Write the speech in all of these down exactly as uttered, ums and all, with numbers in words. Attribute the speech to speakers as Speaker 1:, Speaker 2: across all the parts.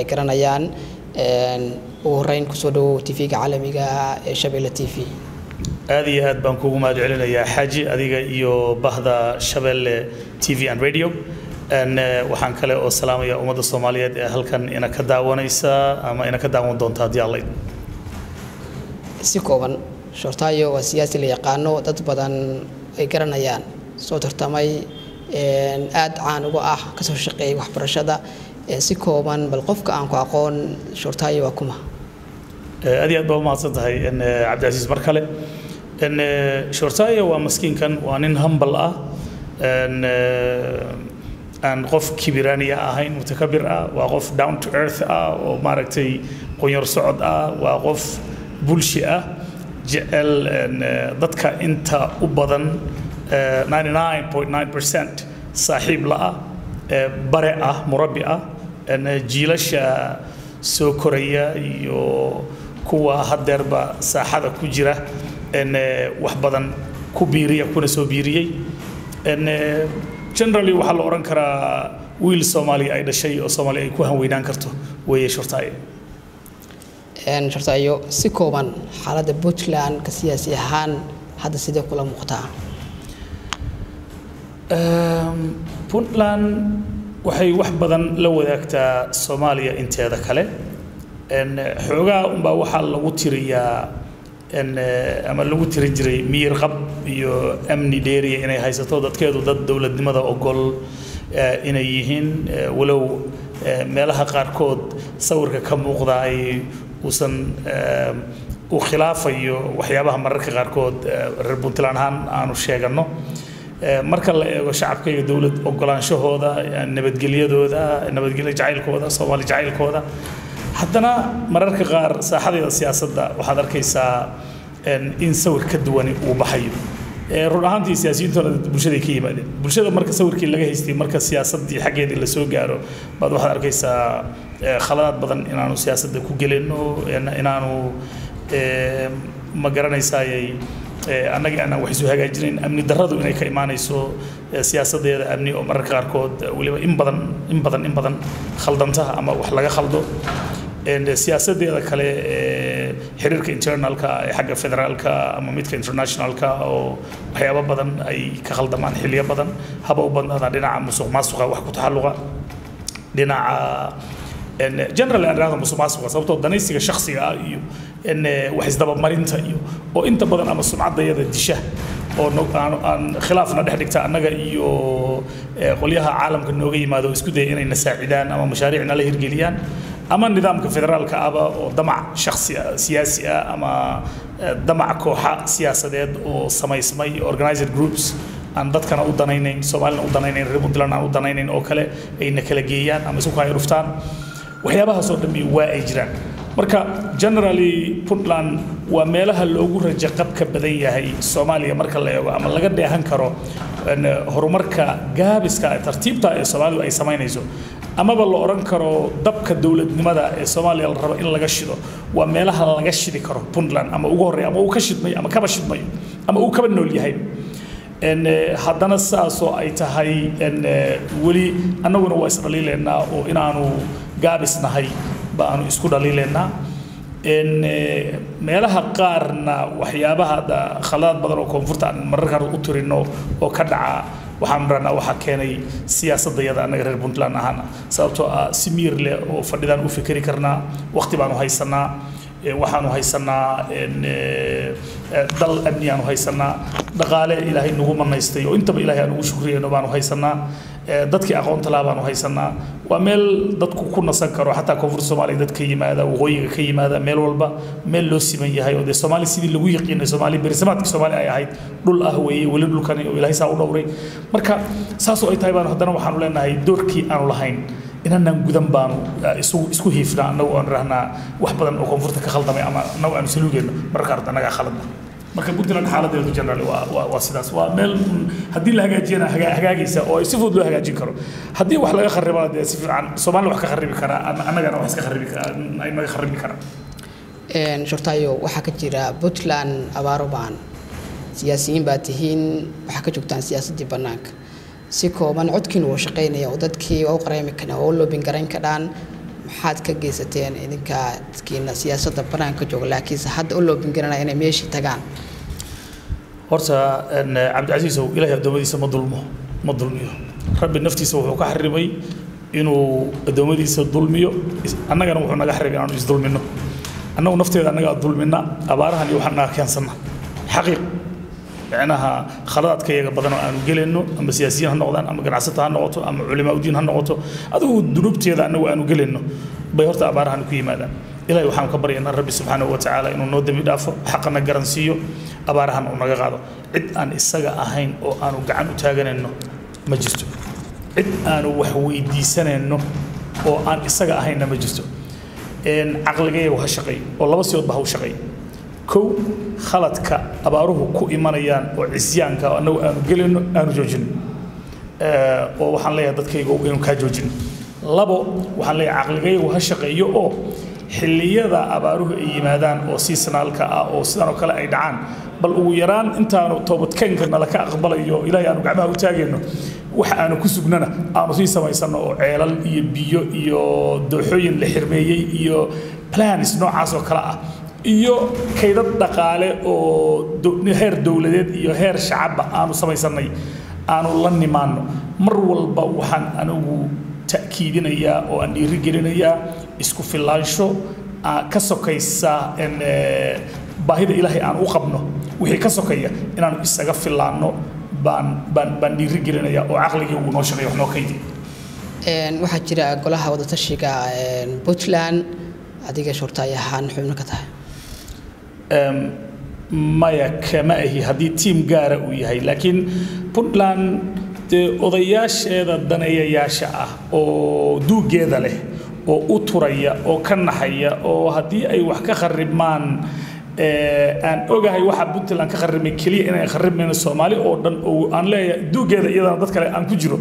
Speaker 1: garanayaan ugu horeyn ku soo dhawow T V-ga caalamiga ee Shabeelle T V.
Speaker 2: aad iyo aad baan kugu mahad celinayaa xaaji adiga iyo bahda Shabeelle T V and Radio and waxaan kale oo salaamaya ummadda Soomaaliyeed ee halkan ina ka daawanaysa ama ina ka daawan doonta hadii Allah
Speaker 1: si kooban shortaayo waa siyaasi la yaqaano dad badan ay garanayaan soo tartamay aad caan uga ah ka soo shaqeeyay waxbarashada si kooban bal qofka aan ku aqoon shortaayo waa kuma
Speaker 2: aad iyo aad baa mahadsan tahay in Cabdicasiis markale in shortaayo waa maskiinkan waa nin humble ah and and qof kibiraniya ahayn mutakabbir ah waa qof down to earth ah oo maaragtay qoyar socod ah waa qof bulshi ah jecel dadka inta u badan ninety-nine point nine percent saaxiib la ah bare ah murabbi ah jiilasha soo koraya iyo kuwa hadeerba saaxada ku jira in wax badan ku biiriya kuna soo biiriyay in generally waxa la oran karaa wiil Soomaali ay dhashay oo Soomaali ay ku hanweynaan karto way shortaayo
Speaker 1: en shortaayo si kooban xaaladda Puntland ka siyaasi ahaan hadda sidee kula muuqataa
Speaker 2: Puntland waxay wax badan la wadaagtaa Soomaaliya inteeda kale en xogaa umba waxa lagu tiriyaa en ama lagu tirin jiray miir qab iyo amni dheeri inay haysato dadkeedu dad dawladnimada ogol inay yihiin walow meelaha qaar kood sawirka ka muuqda ay usan u khilaafayo waxyaabaha mararka qaar kood reer Puntland ahaan aanu sheegano marka la eego shacabka dawlad ogolaanshahooda nabadgelyadooda nabadgelyo jacaylkooda Soomaali jacaylkooda haddana mararka qaar saaxadda siyaasadda waxaad arkaysaa in sawir ka duwan uu baxayo run ahaantii siyaasiyiinta bulshada ka yimaadeen bulshada marka sawirkii laga haystay marka siyaasadii xageedii la soo gaaro baad waxaad arkaysaa khaladaad badan inaanu siyaasadda ku gelino inaanu ma garanaysay annaga ana wax soo hagaajinayn amni darradu inay ka imaanayso siyaasadeeda amni oo mararka qaar kood waliba in badan in badan in badan khaldanta ama wax laga khaldo and siyaasadeeda kale xiriirka internalka ee xagga federaalka ama midka internationalka oo waxyaabo badan ay ka khaldamaan xilliyo badan haba u badnada dhinaca musuqmaasuqa wax ku taxalluqa dhinaca and generally aan raadno musuqmaasuqa sababtoo danaysiga shakhsiga ah iyo in wax isdaba marinta iyo oo inta badan ama sumcadayada disha oo aan khilaafna dhex dhigta annaga iyo qoliyaha caalamka nooga yimaado isku day inay nasaacidaan ama mashaariicna la hirgeliyaan ama nidaamka federaalka aba oo damac shakhsi siyaasi ah ama damac kooxa siyaasadeed oo samaysmay organized groups aan dadkana u danaynayn Soomaalina u danaynayn reer Puntland aan u danaynayn oo kale ayna kala geeyaan ama isku kala ruftaan waxyaabaha soo dhammi waa ay jiraan marka generally Puntland waa meelaha loogu rajo qabka badan yahay Soomaaliya marka la eego ama laga dheehan karo horumarka gaabiska tartiibta ee Soomaalidu ay sameynayso ama ba la oran karo dabka dawladnimada ee Soomaaliya la rabo in laga shido waa meelaha laga shidi karo Puntland ama ugu horeey ama uu ka shidmay ama kaba shidmay ama uu kaba nool yahay en haddana saasoo ay tahay en wali annaguna waa isdhaliileena oo inaanu gaabisnahay baanu isku dhaliileena en meelaha qaarna waxyaabaha khalad badan oo koonfurta mararka qaar u tirino oo ka dhaca waxaan rabnaa waxa keenay siyaasadayada anaga reer Puntland ahana sababtoo ah si miir leh oo fadhidan u fikiri karnaa waqti baanu haysanaa waxaanu haysanaa in dal amni aanu haysanaa dhaqaale ilaahay nagu manaystay oo intaba ilaahay aanu shukriyeeno baanu haysanaa dadkii aqoonta la baanu haysanaa waa meel dadku ku nasan karo xataa koonfurta Soomaaliya dadka yimaada waqooyiga ka yimaada meel walba meel loo siman yahay oo Soomaali sidii lagu yaqiinay Soomaali bersamaadka Soomaali ay ahayd dhul ah weeye wali dhulkan oo ilaahay saa u dhowray marka saasoo ay tahay baan haddana waxaanu leenahay doorkii aanu lahayn inaan gudan baanu isku isku hiifnaa annagu aan rahnaa wax badan oo koonfurta ka khaldamay ama annagu aan saluugayno marka qaar anaga khaladna marka Puntland xaaladeedu generally waa waa sidaas waa meel hadii la hagaajiyana hagaagaysa oo si fudud loo hagaajin karo hadii wax laga kharibaa si fiican Soomaali wax ka kharibi kara annagana wax iska kharibi kara ay naga kharibi kara
Speaker 1: een shortaayo waxa ka jira Puntland abaaro baan siyaasiyiin baa tihiin waxa ka joogtaan siyaasadii banaanka si kooban codkiina uu shaqeynaya oo dadkii oo qareemi kana oo loo bin garan kadaan maxaad ka geysateen idinka dadkiina siyaasadda banaanka jooga laakiinse hadda u loobin garanaya inay meeshii tagaan
Speaker 2: horta cabdicasiis oo ilaahay adoomadiisa ma dulmo ma dulmiyo rabbi naftiisa wuxuu ka xarimay inuu adoomadiisa dulmiyo annagana wuxuu naga xarimay inaanu is dulmino annagu nafteeda annaga dulmina abaarahan iyo waxaan naga keensana xaqiiq macnaha khaladaadka iyaga badan oo aanu gelayno ama siyaasiyiin ha noqdaan ama ganacsato ha noqoto ama culimaa udiin ha noqoto adigu dunubteeda annagu aanu gelayno bay horta abaarahan ku yimaadaan ilaahay waxaan ka baryaynaa rabbi subxaanahu wa tacaala inuu noo dembi dhaafo xaqana garansiiyo abaarahan uu naga qaado cid aan isaga ahayn oo aanu gacan u taaganayno ma jirto cid aanu wax weydiisanayno oo aan isaga ahaynna ma jirto caqligaygu ha shaqeey oo laba siyoodba ha u shaqeey kow khaladka abaaruhu ku imanayaan oo cisyaanka annagu aanu gelayno aanu joojin oo waxaan leeyahay dadkayga inuu kaa joojin labo waxaan leeyahay caqligaygu ha shaqeeyo oo xilliyada abaaruhu ay yimaadaan oo seasonalka ah oo sidan oo kale ay dhacaan bal ugu yaraan intaanu toobadkeenka nala ka aqbalayo ilaahay aanu gacmaha u taagayno waxa aanu ku sugnana aanu sii samaysano oo ceelal iyo biyo iyo dooxooyin la xirmeeyey iyo plans noocaas oo kale ah iyo kaydad dhaqaale oo heer dowladeed iyo heer shacabba aanu samaysanay aanu la nimaano mar walba waxaan anigu ta'kiidinayaa oo aan dhiiri gelinayaa isku filaansho ka sokaysa in baahida ilaahay aan u qabno wixii ka sokaya inaanu isaga filaanno baan baan baan dhiiri gelinayaa oo caqligii uu noo shaqeeyo wax noo kaydi
Speaker 1: waxaa jira golaha wadatashiga Puntland adiga shurtaayahan xubno ka tahay
Speaker 2: maya kama ahi haddii tiim gaara uu yahay laakiin Puntland odayaasheeda daneeyayaasha ah oo duugeeda leh oo u turaya oo ka naxaya oo haddii ay wax ka kharibmaan aan ogahay waxa Puntland ka kharibmay kaliya inay kharibmayno Soomaali oo dhan oo aan leeyahay duugeeda iyadana dad kale aan ku jiro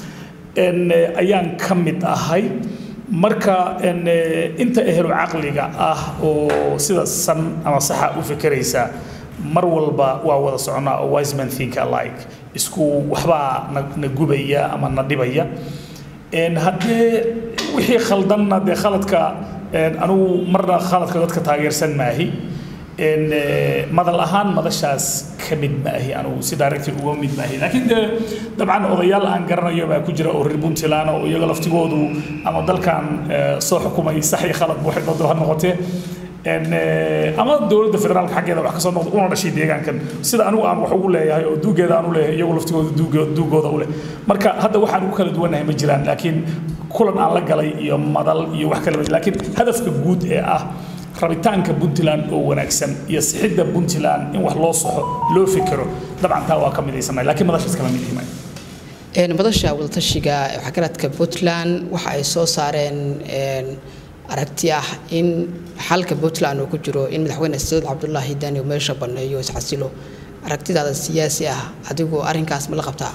Speaker 2: in ayaan ka mid ahay marka in inta ehlo caqliga ah oo sida san ama saxa u fikiraysa mar walba waa wada soconaa oo wise men think alike isku waxba na gubaya ama na dhibaya in haddii wixii khaldanna de khaladka anu marna khaladka dadka taageersan maahi in madal ahaan madashaas ka mid maahi anu si directly uga mid maahi laakiin de dabcan odayaal aan garanayo baa ku jira oo reer Puntland oo iyaga laftigoodu ama dalkan soo xukumay sax iyo khalad waxay doodo ha noqotee ان اما دولة الفدرال حقيقة wax ka soo noqdo una dhashay deegaankan sida anigu aan wax ugu leeyahay oo duugeeda aan u leeyahay iyagu laftigooda duugooda duugooda u leh marka hadda waxaan ugu kala duwanahay ma jiraan laakiin kulan aan la galay iyo madal iyo wax kale laakiin hadafka guud ee ah rabitaanka Puntland oo wanaagsan iyo sixidda Puntland in wax loo soxo loo fikiro dabcan taa waa ka midaysanay laakiin madashaas kala mid yihiin
Speaker 1: een madasha wadatashiga waxa kaladka Puntland waxa ay soo saareen een aragti ah in xalka Puntland uu ku jiro in madaxweyne Saad Cabdullaahi Dani meesha baneeyo isxasilo aragtidaada siyaasi ah adigoo arinkaas ma la qabtaa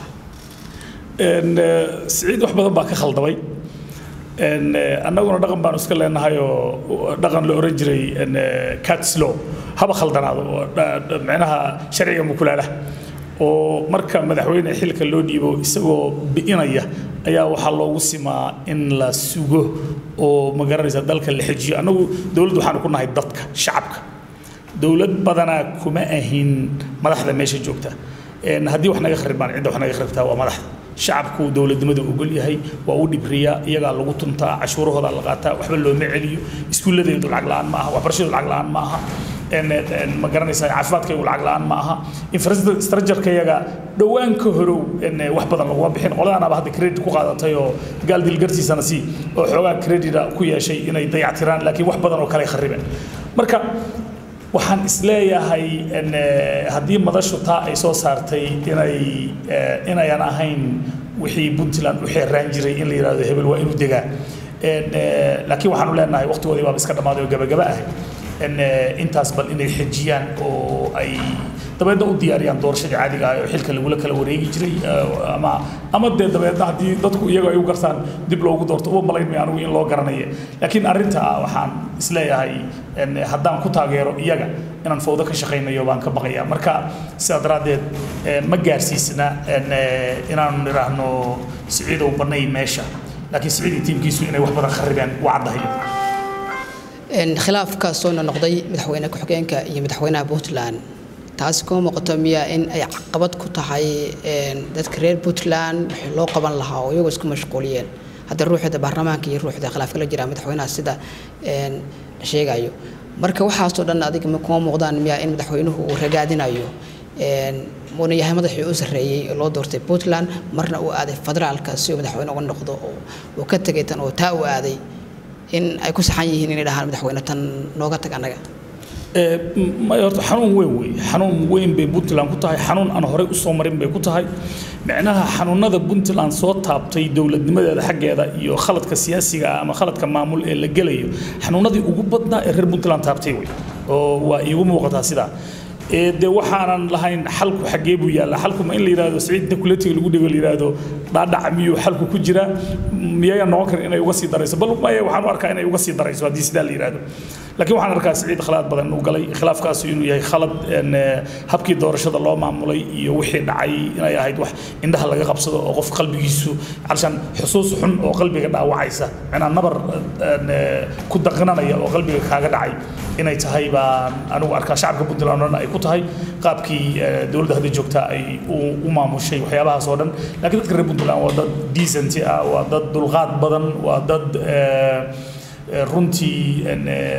Speaker 2: een Saad wax badan baa ka khaldamay een annaguna dhaqan baan iska leenahay oo dhaqan la oran jiray een cats law haba khaldanaado macnaha sharciga mukulaala oo marka madaxweyne xilka loo dhiibo isagoo biinaya ayaa waxa loogu simaa in la sugo oo magaranaysa dalka la xijiyo anagu dawladdu waxaan ku nahay dadka shacabka dawlad badana kuma ahin madaxda meesha joogta een hadii wax naga kharibaan cid wax naga kharibtaa waa madaxda shacabku dawladnimada u gol yahay waa u dhibriya iyaga lagu tuntaa cashuurahooda la qaataa waxba loo ma celiyo iskuuladeedu lacag la'aan ma aha waxbarashadu lacag la'aan ma aha ان ما garanaysa caafimaadka uu lacag la'aan ma aha infrastructure yaga dhawaan ka horow in wax badan lagu bixin qoladaana ba hadda credit ku qaadatay oo gaal dilgartiisana si oo xoogaa credit ku yeeshay inay dayactiraan laakiin wax badan oo kale kharibeen marka waxaan isleeyahay in hadii madashu taa ay soo saartay inay inayaan ahayn wixii Puntland u xeeraan jiray in la yiraahdo hebel waa inuu degaa in laakiin waxaan u leenahay waqtigoodii waa iska dhamaaday oo gabagaba ah ان intaas bal inay xijiyaan oo ay dabeedna u diyaariyaan doorashada caadiga ah oo xilka lagu la kala wareegi jiray ama ama dabeedna hadii dadku iyaga ay u gartaan dib loogu doorto oo malayn anigu in loo garanayo laakiin arinta waxaan isleeyahay in haddaan ku taageero iyaga inaan fawdo ka shaqeynayo baan ka baqayaa marka sida daraadeed ma gaarsiisna in inaan niraahno Saad oo banay meesha laakiin siciid tiimkiisu inay wax badan kharibeen wacdahay
Speaker 1: in khilaafka soo noqday madaxweyne ku-xigeenka iyo madaxweynaha Puntland taas koo muuqato miya in ay caqabad ku tahay dadka reer Puntland wixii loo qaban lahaa oo iyagu isku mashquuliyeen hadda ruuxda baarlamaanka iyo ruuxda khilaafka la jira madaxweynaha sida een sheegayo marka waxa soo dhan adiga ma koo muuqdaan miya in madaxweynuhu uu ragaadinayo een moona yahay madaxii uu sareeyay loo doortay Puntland marna uu aaday federaalka si uu madaxweyne uga noqdo oo ka tagay tan oo taa uu aaday in ay ku saxan yihiin inay dhahaan madaxweyne tan nooga tag anaga
Speaker 2: ee ma yorto xanuun weyn weey xanuun weyn bay Puntland ku tahay xanuun aan hore u soo marin bay ku tahay macnaha xanuunada Puntland soo taabtay dawladnimadeeda xaggeeda iyo khaladka siyaasiga ama khaladka maamul ee la galayo xanuunadii ugu badnaa ee reer Puntland taabtay way oo waa iigu muuqataa sida ee de waxaanan lahayn xalku xagee buu yaala xalku ma in la yiraahdo Saciid Kulatiga lagu dhigo la yiraahdo dhaadhac miyo xalku ku jira miyay noqon kar inay uga sii darayso bal ma waxaan u arkaa inay uga sii darayso hadii sida la yiraahdo laakiin waxaan arkaa Saciid khalaad badan uu galay khilaafkaas inuu yahay khalad in habkii doorashada loo maamulay iyo wixii dhacay inay ahayd wax indhaha laga qabsado oo qof qalbigiisu calshan xusuus xun oo qalbiga dhaawacaysa macna nabar ku daqanaya oo qalbiga kaaga dhacay inay tahay baan anigu arkaa shacabka Puntland ay ku tahay qaabkii dawladda hadda joogta ay u maamushay waxyaabahaas oo dhan laakiin dadka reer Puntland waa dad decent ah waa dad dulqaad badan waa dad runtii in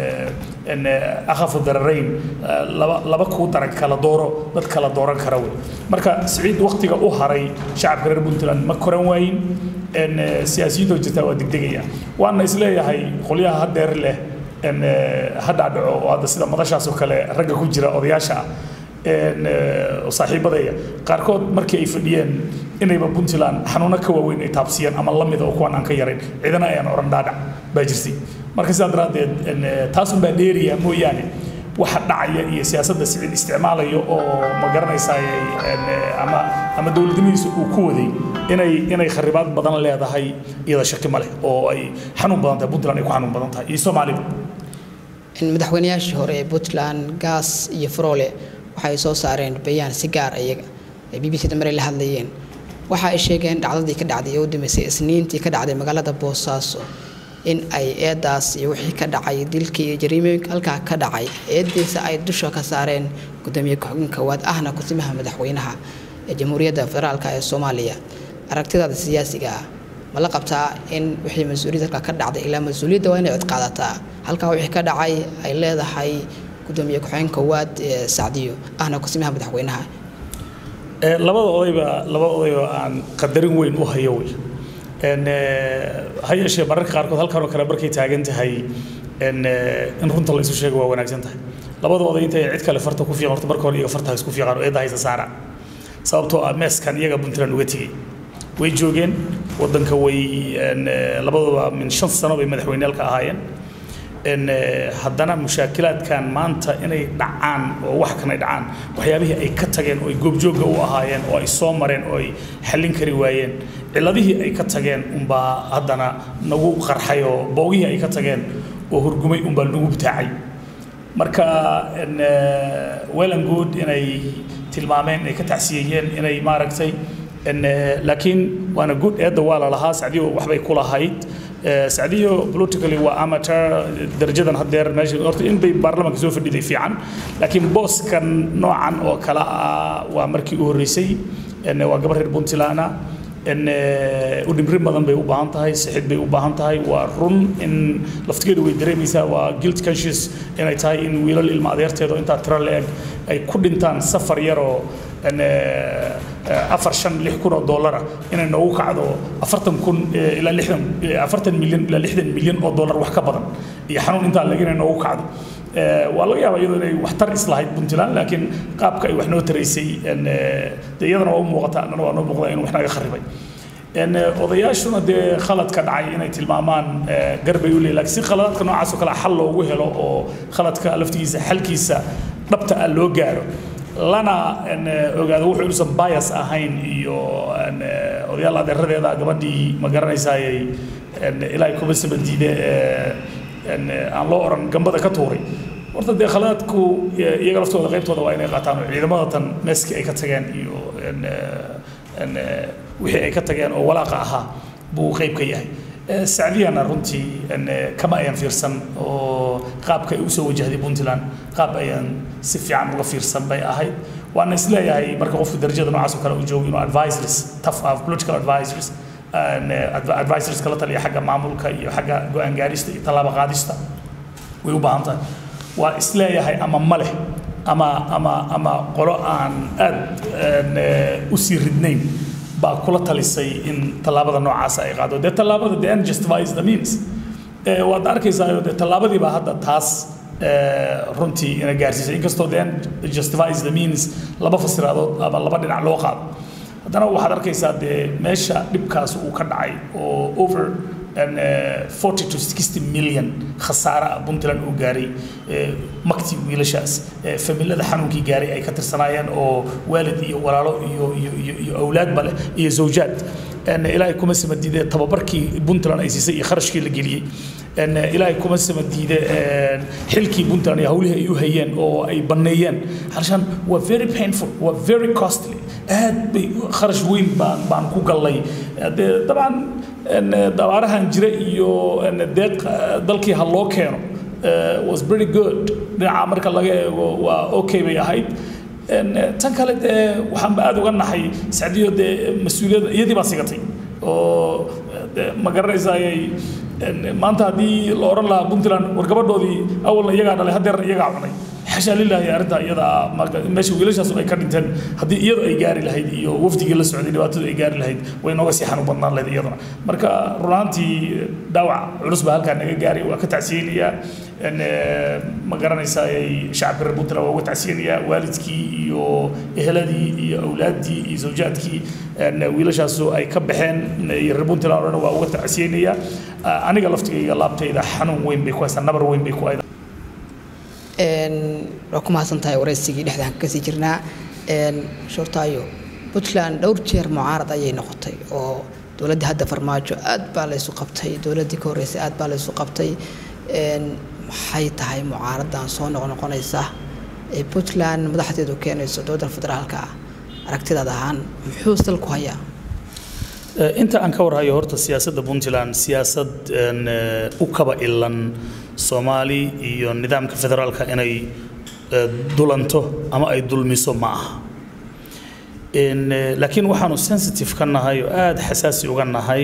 Speaker 2: in akhafu dararayn laba laba ku daran kala dooro dad kala dooran kara way marka Saciid waqtiga u haray shacabka reer Puntland ma koran waayin in siyaasiyiinta jirta waa degdegaya waana isleeyahay qoliyaha hadeer leh in hada dhaco oo hada sida madashaas oo kale ragga ku jira odayaasha in saaxiibadaya qaarkood markii ay fadhiyeen inay Puntland xanuuna ka waaweyn ay taabsiyaan ama lamid oo kuwan aan ka yarayn ciidana ayaan oran dhaadhac baa jirtay marka sidaa daraadeed in taas un baa dheeriya mooyaane waxa dhacaya iyo siyaasadda Saciid isticmaalayo oo ma garanaysaa ama ama dawladnimadiisa uu ku waday inay inay kharibaad badan leedahay iyada shaki ma leh oo ay xanuun badan tahay Puntland ay ku xanuun badan tahay iyo Soomaaliya
Speaker 1: in madaxweynayaashii hore ee Puntland Gaas iyo Froole waxay soo saareen bayaan si gaar ayaga ee B B C da maray la hadlayeen waxa ay sheegeen dhacdadii ka dhacday oo dhimisay isniintii ka dhacday magaalada Boosaaso in ay eedaas iyo wixii ka dhacay dilkii iyo jariimooyinka halka ka dhacay eediisa ay dusha ka saareen gudoomiye ku-xigeenka waad ahna kusimaha madaxweynaha ee Jamhuuriyadda Federaalka ee Soomaaliya aragtida siyaasiga ma la qabtaa in wixii mas'uuliyadda ka dhacday ilaa mas'uuliyadda waa inay cid qaadataa halka wixii ka dhacay ay leedahay gudoomiye ku-xigeenka waad Saacdiyo ahna kusimaha madaxweynaha
Speaker 2: ee labada odayba labada odayba aan qadarin weyn u hayo way ان هي شيء برك قاركود هل كانوا كلا بركي تاجنت هاي ان ان runta la isu sheego waa wanaagsan tahay labada oday intay cid kale farta ku fiiqan horta barkoor iyo farta isku fiiqan ee daaysa saara sababtoo ah meeskan iyaga Puntland uga tigay way joogeen wadanka way labadaba min shan sano bay madaxweynelka ahaayeen in haddana mushaakilaadkan maanta inay dhacaan oo wax kan ay dhacaan waxyaabihii ay ka tageen oo ay goobjooga u ahaayeen oo ay soo mareen oo ay xallin kari waayeen ciladihii ay ka tageen umba haddana nagu qarxay oo boogihii ay ka tageen oo hurgumay umba nagu bitaacay marka in well and good inay tilmaameen ay ka tacsiyeen inay maaragtay in laakiin waana good eeda waa la lahaa Saacdiyo waxbay ku lahayd Saacdiyo politically waa amateur darajadan hadeer meesha horta in bay baarlamaanka soo fadhiday fiican laakiin booskan noocan oo kala waa markii uu horeysay in waa gabar reer Puntland in u dhimri badan bay u baahan tahay saxid bay u baahan tahay waa run in laftigeedu way dareemaysaa waa guilt conscious inay tahay in wiilal ilma adeerteedo inta tira leeg ay ku dhintaan safar yar oo in afar shan lix kun oo dollar inay noogu kacdo afartan kun ilaa lixdan afartan milyan ilaa lixdan milyan oo dollar wax ka badan iyo xanuun inta laga inay noogu kacdo waa laga yaabaa iyadoo inay waxtar islahayd Puntland laakiin qaabka ay wax noo taraysay in iyadana waa u muuqataa annana waa noo muuqdaa in wax naga kharibay in odayaashuna dee khaladka dhacay inay tilmaamaan garbay u leeyahay si khaladka noocaas oo kale xal loogu helo oo khaladka laftigiisa xalkiisa dhabta ah loo gaaro lana in ogaado wuxuu inuusan bias ahayn iyo in odayaal adeeradeeda gabadhii ma garanaysaa in ilaahay kuma sabadiide in aan loo oran gambada ka tuuray horta dee khaladku iyaga laftooda qaybtooda waa inay qaataan ciidamada tan meeski ay ka tageen iyo in in wixii ay ka tageen oo walaaqa ahaa buu qayb ka yahay سعدينا رنتي أن كما أيام فيرسن وقاب كيوسو وجهدي بونتلان قاب أيام سفي عن الله فيرسن بي أهيد وأنا إسلاي هاي مركب في درجة نوعاسو كانوا يجوا ينو advisors tough political advisors and advisors كلا تلي حاجة معمول كي حاجة جوان جاريست طلبة قادستا ويوبانتا وإسلاي هاي أما مله أما أما أما قرآن أد أسير الدين بكل تلسي إن طلبة نوعاسا يقعدوا ده طلبة the end justifies the means وأدارك إذا ده طلبة دي بهذا تاس runtii ina gaarsiisay inkastoo the end justifies the means laba fasiraadood ama laba dhinac loo qaado haddana waxaad arkaysaa dee meesha dhibkaas uu ka dhacay oo over forty to sixty million khasaara Puntland uu gaaray makti wiilashaas familada xanuunkii gaaray ay ka tirsanaayeen oo waalid iyo walaalo iyo iyo iyo awlaad bale iyo zawjaad أن إلهي كم سمديده تباركي بنتلان أساسي يخرج كل جلية أن إلهي كم سمديده حلكي بنتلان يهوله يهيان أو أي بنيان علشان هو very painful هو very costly هاد خرج وين بان بان كوكالي طبعا أن دوارها نجري يو أن دق دلكي هالله كانوا was pretty good عمرك الله وأوكي بيهايد أن تنكلت وحن بعد وقلنا حي سعديو ده مسؤولية يدي بسيطة أو مقرر زي ما أنت هذه لورلا بنتلان وركبت دودي أول يجعل على هدر يجعلني حاشا لله يا ردا يدا ماشي ويلش أصلا كارنتن هذه يد إيجاري لهيد يو وفد جل السعودية دلوقتي إيجاري لهيد وين هو سيحن وبنار لهيد يدنا مركا رولانتي دعوة عرس بهالكان إيجاري وكتعسينية أن مقارنة ساي شعب الربوترا وتعسينية والدكي يو إهلادي يو أولادي يو زوجاتكي أن ويلش أصلا أي كبحين الربوترا ورنا وتعسينية أنا قلفت قلبت إذا حنون وين بيكويس النبر وين بيكويس
Speaker 1: إن رقم حسن تاي ورئيسي نحن كسي جرنا إن شرطايو بطلان دور جير معارضة أي نقطة أو دولة هذا فرماجو أد بالي سقبتي دولة كوريس أد بالي سقبتي إن حي تاي معارضة صون ونقنيسة بطلان مدحتي دو كينيس دولة الفدرال كا ركتي دهان محوس الكوهية
Speaker 2: أنت أنكور هاي هورت السياسة بونتلان سياسة أن أكبر إلان Somali iyo nidaamka federaalka inay dulanto ama ay dulmiso ma aha in laakiin waxaanu sensitive ka nahay oo aad xasaasi uga nahay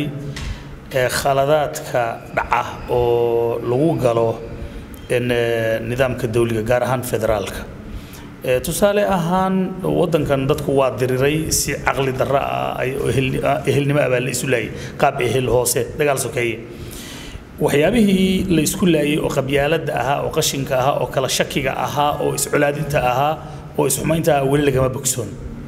Speaker 2: khaladaadka dhaca oo lagu galo in nidaamka dawliga gaar ahaan federaalka tusaale ahaan wadankan dadku waa diriray si aqli darra ay ehelnimo abaal isu leeyay qaab ehel hoose dagaal sokeeye waxyaabihii la isku laayay oo qabyaalada ahaa oo qashinka ahaa oo kala shakiga ahaa oo isculaadinta ahaa oo isxumaynta wali laga ma bogsoon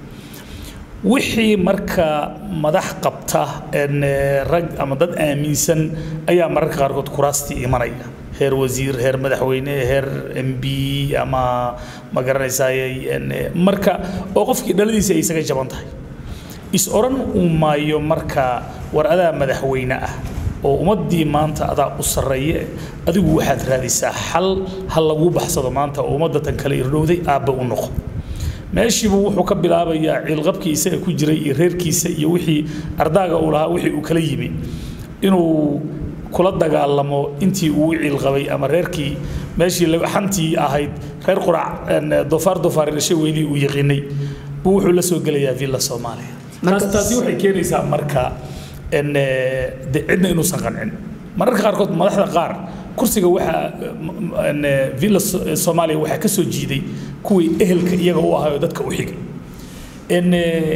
Speaker 2: wixii marka madax qabta in rag ama dad aaminsan ayaa mararka qaar kood kuraasti imanaya heer wasiir heer madaxweyne heer M P ama ma garanaysaay in marka oo qofkii dhaladiisa ay isaga jaban tahay is oran uu maayo marka war adaa madaxweyne ah oo umadii maanta adaa u sareeyay adigu waxaad raadisaa xal hal lagu baxsado maanta oo umada tan kale irdhowday aaba u noqo meeshiibu wuxuu ka bilaabayaa cilqabkiisa ku jiray iyo reerkiisa iyo wixii ardaaga uu lahaa wixii uu kala yimi inuu kula dagaalamo intii uu cilqabay ama reerkii meeshii la xantii ahayd reer qurac dofar dofar rashay weydii uu yaqiinay buu wuxuu la soo galayaa villa Soomaaliya markaasi waxay keenaysaa marka إن عندنا إنه سنقنعن مرة قاركوت مدحنا قار كرسي وحى إن فيلا الصومالي وحى كسو جيدي كوي أهل كيجا هو هاي ودتك وحيج إن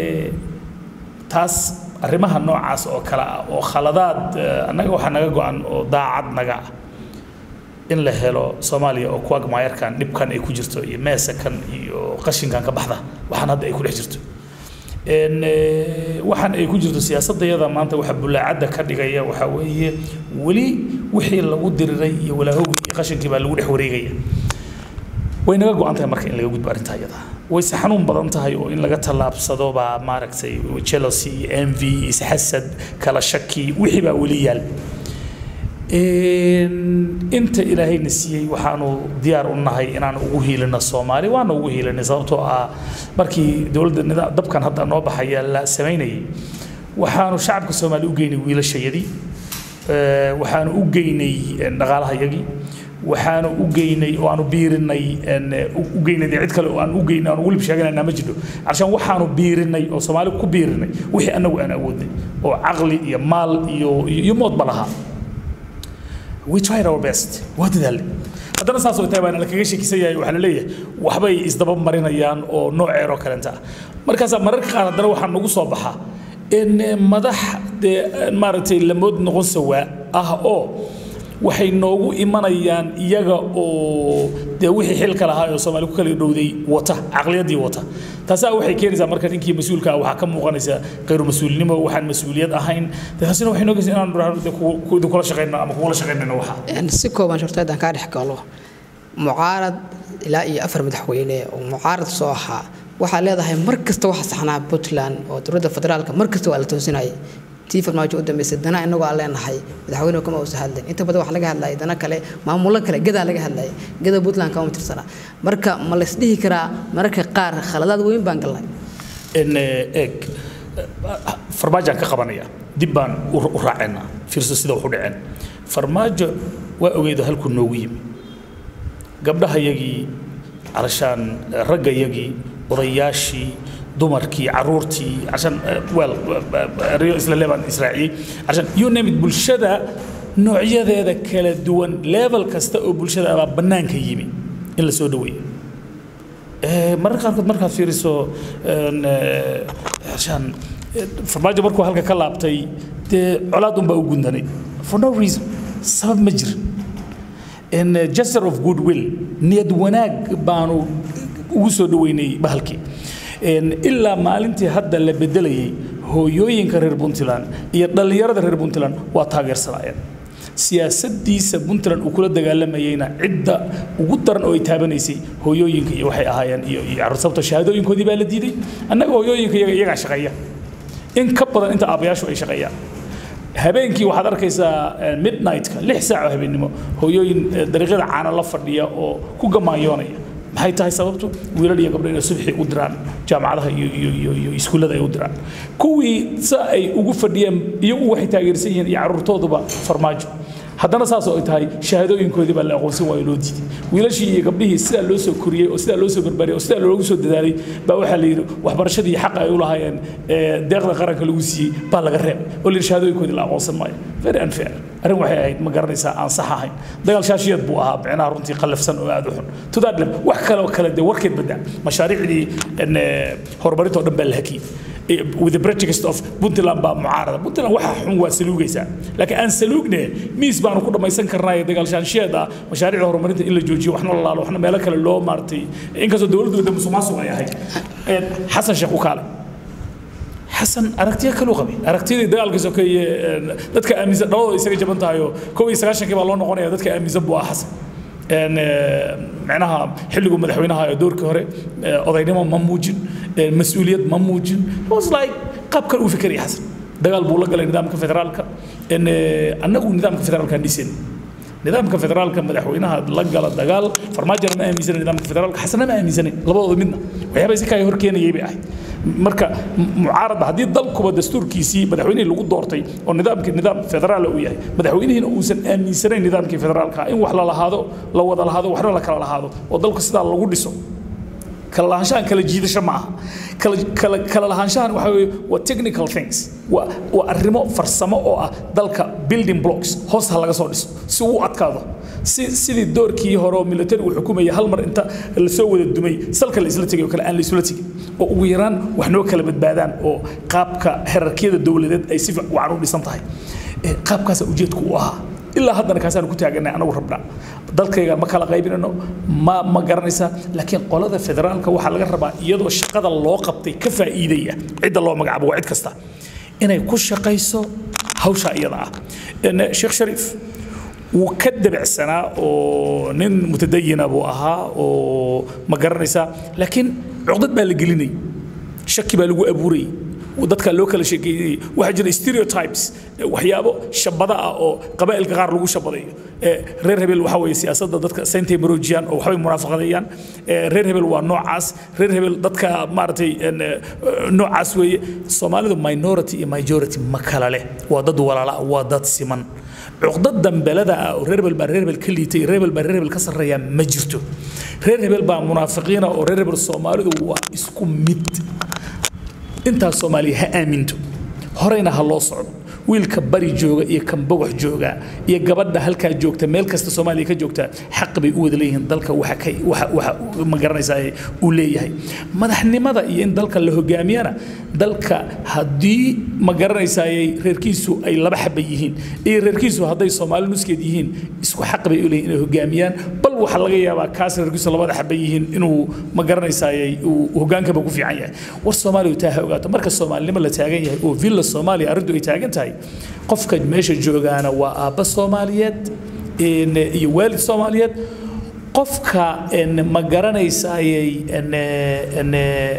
Speaker 2: تاس رمها النوع عاس أو كلا أو خلادات أنا وحنا نجوا عن ضاعت نجا إن لهلو صومالي أو كواج ما يركن نبكن أي كجرتو يماسك كان قشين كان كبحثة وحنا هذا أي كل حجرتو إن وحن أي كجرت السياسة ضيّضة ما أنت وحب ولا عدة كرجية وحويه ولي وحي اللي ودر الري ولا هو يقشن كبار اللي وده وريجية وين جاكوا أنت مركين اللي جود بارنتها يدا ويسحنون بدنتها يو إن لقت الله بصدوبة مارك سي وتشيلسي إم في يسحسد كلا شكي وحبا وليال إن أنت إلهي نسيه وحنو ديار النهاي إن أنا أوهي لنا الصومالي وأنا أوهي لنا زوجته مركي دولة النظام دب كان هذا نوبة حيا لا سميني وحنو شعب الصومالي وجيني ويلا الشيء دي waxaan u geynay dhaqaalaha yagi waxaan u geynay oo aan u biirinay u geynay cid kale oo aan u geynay aan wali sheeganayna ma jiro arshan waxaan u biirinay oo Soomaali ku biirinay wixii anagu aan awoodnay oo aqli iyo maal iyo iyo mood balaha we tried our best what did I haddana saas oo taabaan la kaga sheekisay waxa la leeyahay waxbay isdaba marinayaan oo nooceero kalenta markaas mararka qaar haddana waxaan nagu soo baxaa in madax maaragtay la mood noqon sawa ah oo waxay noogu imanayaan iyaga oo de wixii xilka lahaa oo Soomaali ku kala dhowday wata aqliyadii wata taasa waxay keenaysaa marka ninkii mas'uulka waxa ka muuqanaysa qeyr mas'uulnimo waxaan mas'uuliyad ahayn taasina waxay nooga inaan ku kula shaqeynaa ama kula shaqeynaa waxa
Speaker 1: in si kooban shortaydan ka dhex galo mucaarad ilaa iyo afar madaxweyne oo mucaarad soo ahaa waxa leedahay markasta waxa saxnaa Puntland oo dowladda federaalka markasta waa la toosinay tii farmaajo u dambeysay dana inagu aan leenahay madaxweynuhu kama uu sahadlin inta badan wax laga hadlay dana kale maamulo kale gada laga hadlay gada Puntland ka umtirsana marka ma la isdhihi karaa marka qaar khaladaad weyn baan galnay
Speaker 2: in eeg farmaajo ka qabanaya dib baan u raacina fiirso sida uu dhaceen farmaajo waa ogeedo halku noogu yimi gabdhaha yagi arshan ragga yagi odayaashii dumarkii caruurtii عشان well riyo isla leeban israaciil عشان you name it bulshada noocyadeeda kala duwan level kasta oo bulshada aba banaanka yimi in la soo dhaweeyo ee marka qaar marka fiiriso عشان farmaajo markuu halka ka laabtay de colaad un baa u gundanay for no reason sabab ma jirin in gesture of goodwill niyad wanaag baanu ugu soo dhaweynay bahalkii إلا maalintii hadda la bedelayay hooyooyinka reer Puntland iyo dhalinyarada reer Puntland waa taageersanayeen siyaasaddiisa Puntland uu kula dagaalamayayna cidda ugu daran oo ay taabanaysay hooyooyinka iyo waxay ahaayeen iyo carruurta shahaadooyinkoodii baa la diiday annaga hooyooyinka iyaga iyaga shaqeeya in ka badan inta aabayaashu ay shaqeeyaan habeenkii waxaad arkaysaa midnight-ka lix saac habeenimo hooyooyin dariiqada caana la fadhiya oo ku gamaayoonaya maxay tahay sababtu wiilal iyo gabdho inay subaxii u diraan jaamacadaha iyo iyo iyo iskuulada ay u diraan kuwii sa ay ugu fadhiyeen iyagu waxay taageersan yihiin iyo carruurtooduba farmaajo haddana saas oo tahay shahaadooyinkoodii baa la aqoonsan waayo loo diiday wiilashii iyo gabdhihii sida loo soo koriyay oo sida loo soo barbaariyay oo sida loogu soo dadaalay baa waxa la yiri waxbarashadii xaq ay u lahaayeen deeqda qaranka lagu siiyay baa laga reebay oo la shahaadooyinkoodii la aqoonsan maayo very unfair arrin waxay ahayd ma garanaysaa aan sax ahayn dagaal shaashiyad buu ahaa bicnaa runtii qalafsan oo aad u xun to that level wax kale oo kale de warkeed badaa mashaariicdii horumarinta oo dhan baa la hakiyay with the pretext of Puntland ba mucaarada Puntland waxa xun waa saluugaysa laakiin aan saluugne miis baan ku dhamaysan karnaa dagaal shaashiyada mashaariicda horumarinta in la joojiyo waxna la laalo waxna meel kale loo maartay inkastoo dawladdu musuqmaasuq ay ahayd xasan sheekh u kaale حسن أركتيه كله غبي أركتيه دال كيسو كي دتك أميز دوا يسقي جبان تايو كوي يسقاشن كي بالون نقوني دتك أميز بوا حسن إن معناها حلقوا مدحوينها دور كهرة أضينهم مموجين مسؤولية مموجين was like قاب كل فكري حسن دال بولا قال النظام كفدرال ك إن أنا أقول نظام كفدرال كان ديسين نظام كفدرال كان مدحوينها لقى الدجال فرماجر ما أميزن نظام كفدرال حسنا ما أميزن لبضوا منا وهي بس كاي هركيني يبي marka mucaarada hadii dalkuba dastuurkiisii madaxweynaha lagu doortay oo nidaamka nidaam federaal uu yahay madaxweynaha uusan aaminsanayn nidaamka federaalka in wax la lahaado la wada lahaado waxna la kala lahaado oo dalka sida lagu dhiso kala lahaanshahan kala jiidasho ma aha kala kala kala lahaanshahan waxa weeye waa technical things waa waa arrimo farsamo oo ah dalka building blocks hoos laga soo dhiso si uu adkaado si sidii doorkii hore military uu xukumayay hal mar inta la soo wada dumay salka la isla tagay oo kale aan la isla tagay oo ugu yaraan wax noo kala badbaadaan oo qaabka hierarchiyada dawladeed ay si fiican u dhisan tahay qaabkaas ujeedku u ahaa ilaa haddana kaasaan ku taaganay anagu rabnaa dalkayga ma kala qaybinayno ma ma garanaysa laakiin qolada federaalka waxa laga rabaa iyadoo shaqada loo qabtay ka faa'iideeya cid loo magacaabo waa cid kasta inay ku shaqayso hawsha iyada ah in Sheikh Sharif wuu ka dabacsanaa oo nin mutadayina buu ahaa oo ma garanaysa laakiin cuqdad baa la gelinay shaki baa lagu abuuray dadka loo kala sheekeeyay waxa jira stereotypes waxyaabo shabada ah oo qabaa'ilka qaar lagu shabadeeyo reer hebel waxa weeye siyaasadda dadka saintay maroojiyaan oo waxay munaafaqadayaan reer hebel waa noocaas reer hebel dadka maartay noocaas weeye Soomaalidu minority iyo majority ma kala leh waa dad walaala waa dad siman عقدة دنبلة أو ريربل بريربل كليتي ريربل بريربل كسر ريا مجرته ريربل با منافقين أو ريربل الصومالي واسكم ميت أنت الصومالي هآمنتو هرينا هالله صعب wiilka bari jooga iyo kan bawx jooga iyo gabadha halka joogta meel kasta Soomaaliya ka joogta xaq bay u wada leeyihiin dalka waxa ka waxa waxa ma garanaysaa uu leeyahay madaxnimada iyo in dalka la hogaamiyana dalka hadii ma garanaysaa reerkiisu ay laba xabay yihiin iyo reerkiisu haday Soomaali nuskeed yihiin isku xaq bay u leeyihiin inay hogaamiyaan bal waxa laga yaabaa kaas reerkiisu labada xabay yihiin inuu ma garanaysaa uu hogaanka ku fiican yahay war Soomaaliya taa ogaato marka Soomaalnimo la taagan yahay oo villa Soomaaliya arrintu ay taagan tahay qofka meesha joogaana waa aabba Soomaaliyeed in iyo waalid Soomaaliyeed qofka in ma garanaysaay in in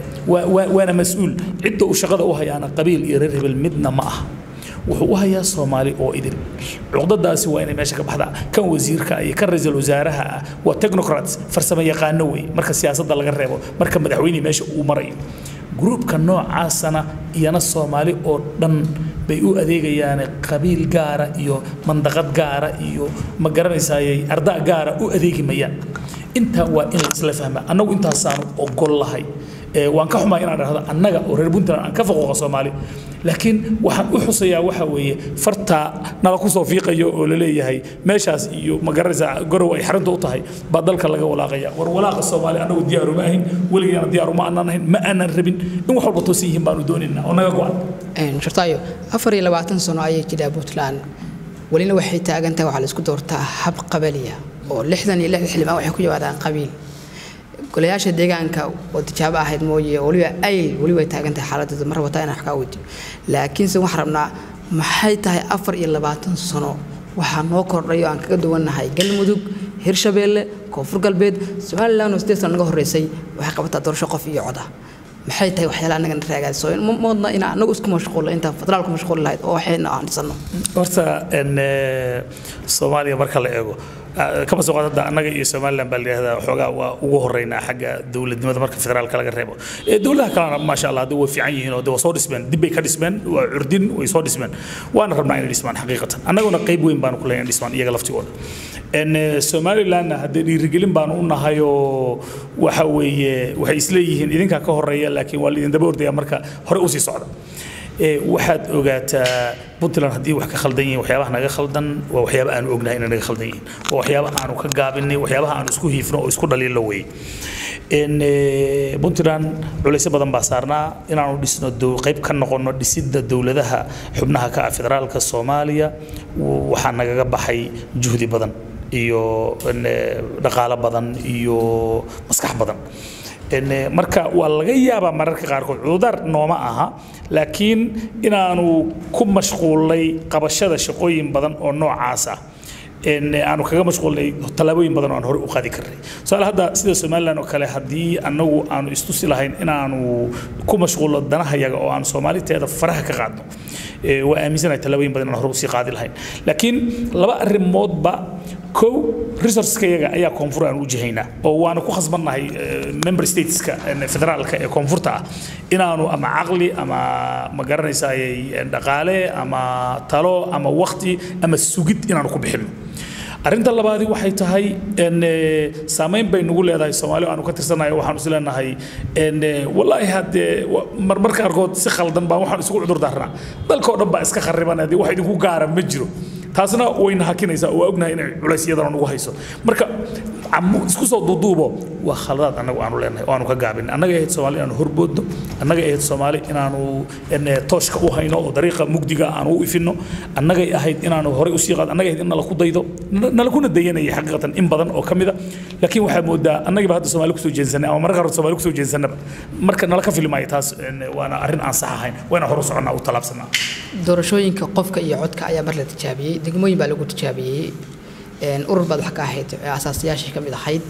Speaker 2: waana mas'uul cidda uu shaqada u hayaana qabiil iyo reer hebel midna ma ah wuxuu u hayaa Soomaali oo idin cuqdadaasi waa inay meesha ka baxdaa kan wasiirka iyo kan ra'iisul wasaaraha waa technocrats farsamo yaqaano way marka siyaasadda laga reebo marka madaxweynaha meesha uu maray groupka noocaasana iyana Soomaali oo dhan bay u adeegayaan qabiil gaara iyo mandaqad gaara iyo ma garanaysaay arda gaara u adeegimayaan inta waa in la isla fahmaa annagu intaasaan ogol lahay ee waan ka xumaa inaan raahdo annaga oo reer Puntland aan ka foqo Soomaali laakiin waxaan u xusayaa waxa weeye farta nala ku soo fiiqayo oo la leeyahay meeshaas iyo ma garanaysaa garow ay xarunta u tahay ba dalka laga walaaqaya war walaaqa Soomaali annagu diyaar uma ahayn waligeena diyaar uma aanayn ma aanan rabin in wax walba toosiyihiin baanu doonina oo naga go'an
Speaker 1: een shirtaayo afar iyo labaatan sano ayay jiraa Puntland walina waxay taagan tahay waxa la isku doortaa hab qabaliya oo lixdan iyo lix xilmaan waxay ku jawaadaan qabiil golayaasha deegaanka oo tijaabo ahayd mooyee waliba ay waliba taagan tahay xaaladda mar wata in wax ka wadi laakiin se wax rabnaa maxay tahay afar iyo labaatan sano waxa noo kordhayo aan kaga duwanahay Galmudug Hirshabeelle Koonfur Galbeed Soomaaliland oo sideed sano naga horeysay waxay qabataa doorasho qof iyo cod ah maxay tahay waxyaalaha anaga raagayso in moodna in anagu isku mashquulay inta federaalku mashquul lahayd oo waxayna aan dhisano
Speaker 2: horta in Soomaaliya marka la eego kama soo qaadada annaga iyo Soomaaliland bal leeyahay xogaa waa ugu horeynaa xagga dawladnimada marka federaalka laga reebo ee dawladaha kalena ma sha Allah dad way fiican yihiin oo dad soo dhismeen dib bay ka dhismeen waa urdin way soo dhismeen waana rabnaa inay dhismaan xaqiiqatan annaguna qayb weyn baan ku leeyahay dhismaan iyaga laftigooda in Soomaaliland hadii dhiirigelin baan u nahay oo waxa weeye waxay isleeyihiin idinka ka horeeya laakiin waa idin daba ordaya marka hore u sii socda ee waxaad ogaataa Puntland hadii wax ka khaldan yihiin waxyaabaha naga khaldan waa waxyaabo aan ognahay in naga khaldan yihiin waa waxyaabo aan ka gaabinay waxyaabaha aan isku hiifno oo isku dhaliilo way in Puntland culeysyo badan baa saarnaa inaanu dhisno qayb ka noqono dhisidda dawladaha xubnaha ka federaalka Soomaaliya waxa naga baxay juhdi badan iyo dhaqaale badan iyo maskax badan in marka waa laga yaabaa mararka qaar kood cudar nooma aha laakiin inaanu ku mashquulay qabashada shaqooyin badan oo noocaas ah in aanu kaga mashquulay talaabooyin badan oo aan hore u qaadi karnay su'aal hadda sida Soomaaliland oo kale hadii anagu aanu istusi lahayn inaanu ku mashquulo danaha yaga oo aan Soomaaliteeda faraha ka qaadno ee waa aaminsanahay talaabooyin badan oo hore u sii qaadi lahayn laakiin laba arrimoodba كو resources كيجا أيها كونفور أنا وجهينا أو أنا كو خصبنا هاي member states كا federal كونفورتا إن أنا أما عقلي أما مقرن يساي دقالة أما تلو أما وقتي أما السوقت إن أنا كو بحلم أرنت الله بعدي وحي تهاي إن سامين بين نقول هذا السوالي وأنا كتر سنة وحنا سلنا هاي إن والله هاد مر مر كاركود سخال دم بوحنا سقول عذر دهرنا بل كود ربع إسكا خربنا هذه واحد يكون قارب مجرو taasna wayna hakinaysa oo ognahay in culaysyada nagu hayso marka isku soo duuduubo waa khalad anagu aanu leenahay oo aanu ka gaabin anaga ee Soomaali aanu horboodo anaga ee Soomaali inaanu in tooshka u hayno oo dariiqa mugdiga aanu u ifino anaga ay ahayd inaanu hore u sii qaad anaga in la ku daydo nala kuna dayanay xaqiiqatan in badan oo kamida laakiin waxa moodaa anaga hadda Soomaali ku soo jeensanay ama marka hore Soomaali ku soo jeensanay marka nala ka filmay taas waana arrin aan sax ahayn waana hore soconnaa u talaabsanaa
Speaker 1: doorashooyinka qofka iyo codka ayaa mar la tijaabiyay degmooyin baa lagu tijaabiyay een urur bad wax ka ahayd asaasiyaasha kamid ahayd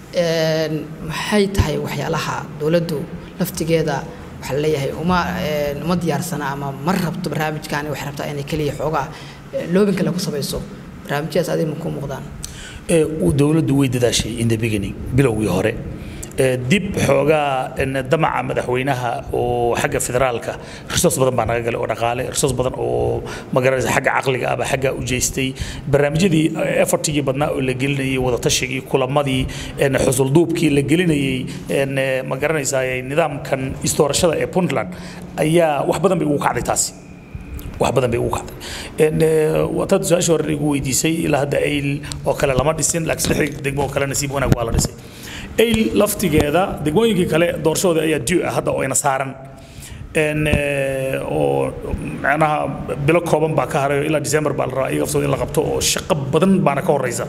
Speaker 1: een maxay tahay waxyaalaha dawladdu laftigeeda waxa la leeyahay uma uma diyaarsana ama mar rabto barnaamijkan wax rabta inay kaliya xoogaa loobinka lagu sameeyo barnaamijyadas aad ku muuqdaan
Speaker 2: ee dawladdu way dadaashay in the beginning bilowgii hore dib xoogaa damaca madaxweynaha oo xagga federaalka resource badan baa naga galay oo dhaqaale resource badan oo magaranaysa xagga caqliga ah xagga u jeestay barnaamijyadii effortigii badnaa oo la gelinayay wada tashigii kulamadii xusul duubkii la gelinayay magaranaysa nidaamkan istoorashada ee Puntland ayaa wax badan bay ugu kacday taasi wax badan bay ugu kacday in wata su'aasha hore igu weydiisay ilaa hadda ayl oo kale lama dhisin laakiin saddex degmo oo kale nasiib wanaag waa la dhisay ayl laftigeeda degmooyinkii kale doorashooda ayaa due ah hadda oo ina saaran in oo macnaha bilo kooban baa ka haray ilaa December baa la rabaa iyaga soo in la qabto oo shaqo badan baana ka horeysa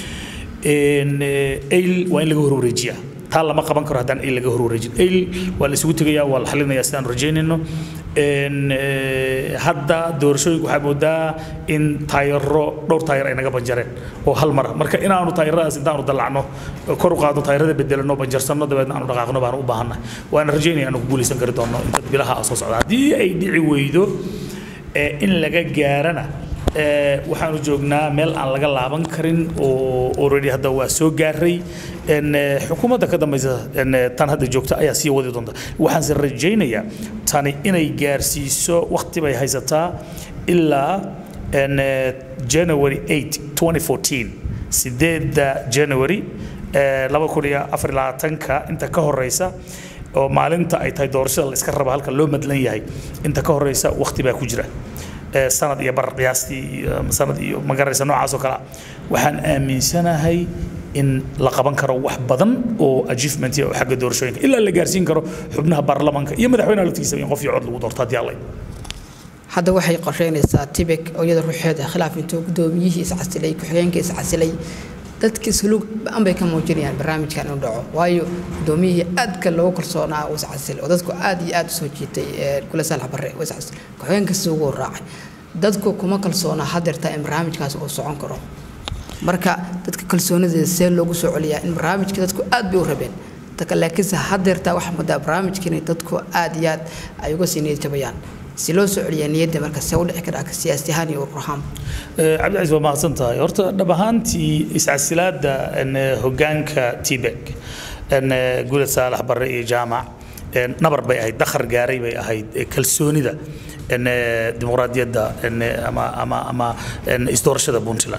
Speaker 2: in ayl waa in laga horwareejiyaa taa lama qaban karo haddaan ayl laga horwareejin ayl waa la isugu tegayaa waa la xalinayaa sidaan rajaynayno in hadda doorashooyinku waxaa moodaa in taayaro dhowr taayar ay naga banjareen oo hal mar marka inaanu taayaradaas intaanu dalacno kor u qaadno taayarada bedelano banjarsanno dabeedna aanu dhaqaaqno baan u baahannahay waana rajaynaya aanu ku guulaysan kari doonno inta bilaha soo socda haddii ay dhici weydo in laga gaarana waxaanu joognaa meel aan laga laaban karin oo already hadda waa soo gaaray in xukuumadda ka dambaysa in tan hadda joogta ayaa sii wadi doonta waxaan si rajaynayaa tani inay gaarsiiso waqti bay haysataa ilaa in January eighth twenty fourteen sideedda January laba kun iyo afar iyo labaatanka inta ka horeysa oo maalinta ay tahay doorashada la iska raba halka loo madlan yahay inta ka horeysa waqti baa ku jira sanad iyo bar qiyaastii sanad iyo magaraysa noocaas oo kala waxaan aaminsanahay in la qaban karo wax badan oo achievement iyo xagga doorashooyinka ilaa la gaarsiin karo xubnaha baarlamaanka iyo madaxweynaha laftiisa in qof iyo cod lagu doorto hadii alla
Speaker 1: hadda waxay qorsheynaysaa tibek oo iyada ruuxeeda khilaaf intuu gudoomiyihii iscasilay ku xigeenka iscasilay dadka sulug baan bay ka muujinayaan barnaamijkan inuu dhaco waayo gudoomiyihii aadka loo kalsoonaa uu iscasilay oo dadku aad iyo aad u soo jiitay kula salax barre uu iscasilay ku xigeenka suugu raacay dadku kuma kalsoona hadeerta in barnaamijkaas uu socon karo marka dadka kalsoonida see loogu soo celiyaa in barnaamijka dadku aad bay u rabeen dadka laakiin hadeerta wax muddo barnaamijkani dadku aad iyo aad ay uga sii niyad jabayaan si loo soo celiyaa niyadda marka soo dhici kara siyaasi ahaan iyo ruuxaan
Speaker 2: cabdi ciise waa mahadsantahay horta dhab ahaantii iscasilaada hoggaanka tibek guulad saalax barre iyo jaamac nabar bay ahayd dakhar gaaray bay ahayd kalsoonida dimuqraadiyadda ama ama ama isdoorashada Puntland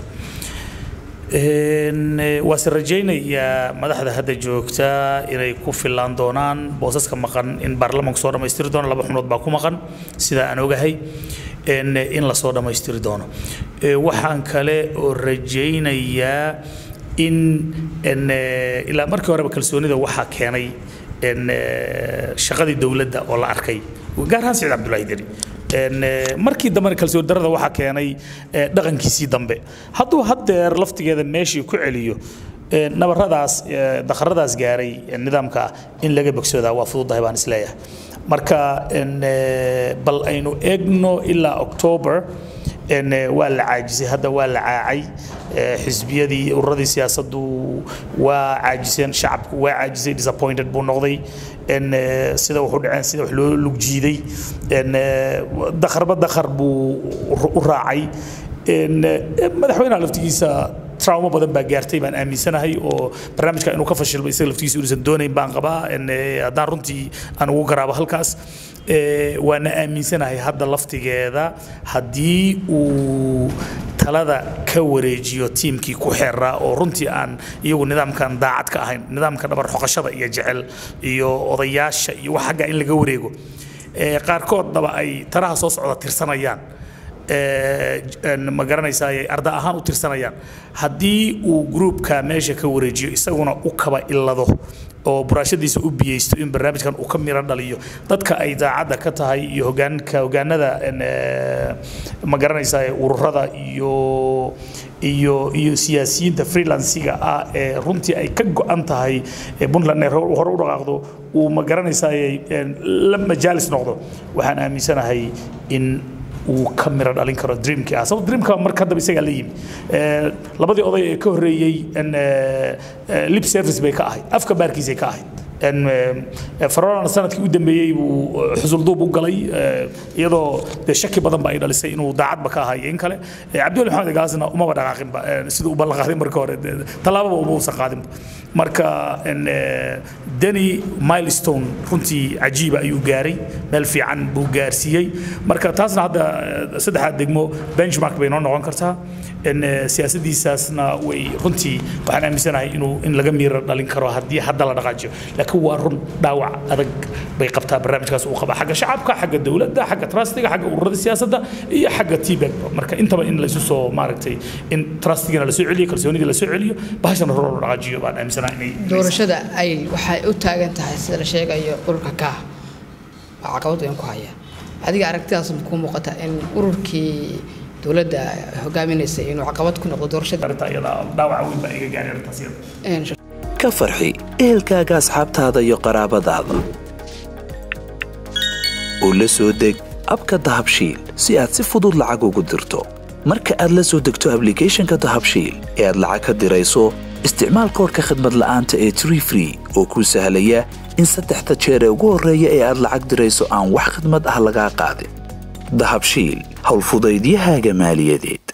Speaker 2: waa si rajaynayaa madaxda hadda joogta inay ku filaan doonaan boosaska maqan in baarlamaanku soo dhamaystiri doono laba xubnood baa ku maqan sida aan ogahay in la soo dhamaystiri doono waxaan kale oo rajaynayaa in ilaa markii horeba kalsoonida waxaa keenay shaqadii dawladda oo la arkay gaar ahaan Saciid Cabdullaahi Deri markii dambe kalsooni darada waxa keenay dhaqankiisii dambe hadduu hadeer laftigeeda meeshii ku celiyo nabaradaas dakharadaas gaaray nidaamka in laga bogsoodaa waa fududahay baan isleeyahay marka bal aynu eegno ilaa October in waa la caajisay hadda waa la caacay xisbiyadii ururadii siyaasaddu waa caajiseen shacabku waa caajisay disappointed buu noqday in sida wuxuu dhaceen sida wax loo lug jiiday in dakharba dakhar buu u raacay in madaxweynaha laftigiisa trauma badan baa gaartay baan aaminsanahay oo barnaamijka inuu ka fashilmay isaga laftigiisa uusan doonayn baan qabaa in haddaan runtii aan ugu garaabo halkaas waana aaminsanahay hadda laftigeeda haddii uu talada ka wareejiyo tiimkii ku xeeraa oo runtii aan iyagu nidaamkan daacad ka ahayn nidaamka dhabar xoqashada iyo jecel iyo odayaasha iyo wax xagga in laga wareego qaarkoodnaba ay taraha soo socda tirsanayaan ma garanaysaa ay arda ahaan u tirsanayaan haddii uu groupka meesha ka wareejiyo isaguna u kaba ilado oo buraashadiisa u biyeysto in barnaamijkan uu ka miro dhaliyo dadka ay daacadda ka tahay iyo hoggaanka hoggaanada ma garanaysaa ururada iyo iyo iyo siyaasiyiinta freelancega ah ee runtii ay ka go'an tahay Puntland hore u dhaqaaqdo uu ma garanaysaa la majaalis noqdo waxaan aaminsanahay in uu ka miro dhalin karo dreamki ah sabab dreamka marka hadda isaga la yimi labadii oday ee ka horeeyay in lip service bay ka ahayd afka baarkiisa ka ahayd in farolana sanadkii u dambeeyay buu xusul duub u galay iyadoo de shaki badan ba ay dhalisay inuu daacad ba ka ahay in kale Cabdullaahi Maxamed Gaasina uma wada dhaqaaqin ba sidoo u ballan qaaday marka hore talaabo uma uusan qaadin marka dani milestone runtii cajiiba ayuu gaaray meel fiican buu gaarsiiyey marka taasna hadda saddexaad degmo benchmark bay noo noqon kartaa in siyaasadiisaasna way runtii waxaan aaminsanahay inuu in laga miiro dhalin karo haddii hadda la dhaqaajiyo laakiin waa run dhaawac adag bay qabtaa barnaamijkaas uu qaba xagga shacabka xagga dawladda xagga trustiga xagga ururada siyaasadda iyo xagga tibag marka intaba in la isu soo maaragtay in trustigana la soo celiyo kalsoonida la soo celiyo bahashana rol la dhaqaajiyo baan aaminsanahay inay
Speaker 1: doorashada ay waxay u taagan tahay sida la sheegayo ururka ka waa caqabad weyn ku haya adiga aragtidaas ku muuqata in ururkii dawladda hogaaminaysa inuu caqabad ku noqdo doorashada
Speaker 2: arrinta iyada dhaawac weyn baa iga gaaray arrintaas iyada
Speaker 3: ka farxi ehelkaaga asxaabtaada iyo qaraabadaada oo la soo deg abka dahabshiil si aad si fudud lacag ugu dirto marka aad la soo degto applicationka dahabshiil ee aad lacag ka dirayso isticmaal koodhka khidmad la'aanta ee tree free oo kuu sahlaya in saddexda jeer ee ugu horreeya ee aad lacag dirayso aan wax khidmad ah lagaa qaadin dahabshiil howlfudaydiyahaaga maaliyadeed